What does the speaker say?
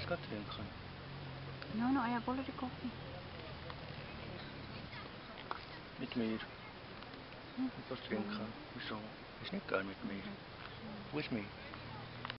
eens gaat drinken? No, I have already coffee. Mit mir. Ich will trinken. Wieso? Ist nicht geil mit mir. Wo ist mir?